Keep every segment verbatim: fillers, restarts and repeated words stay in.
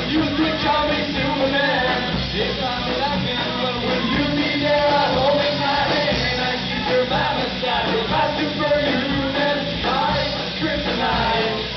You could call me Superman. If I'm alive and well, will you be there holding my hand? I keep you by my side with my superhuman, my kryptonite.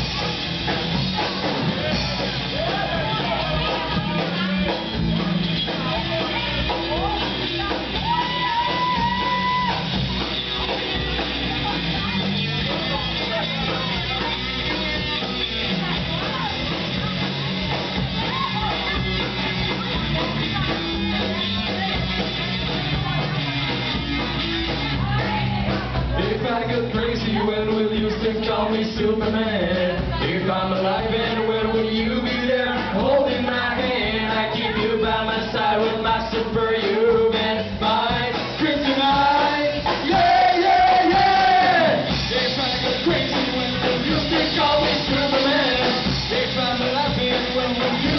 If I go crazy, when will you still call me Superman? If I'm alive and when will you be there holding my hand? I keep you by my side with my superhuman, my kryptonite. Yeah, yeah, yeah! If I go crazy, when will you still call me Superman? If I'm alive and when will you